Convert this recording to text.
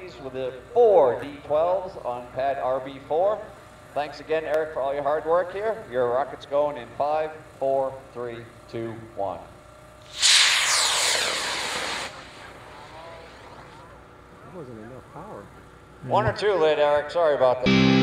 with the 4 D12s on pad RB4. Thanks again, Eric, for all your hard work here. Your rocket's going in 5, 4, 3, 2, 1. That wasn't enough power. 1 or 2 lit, Eric. Sorry about that.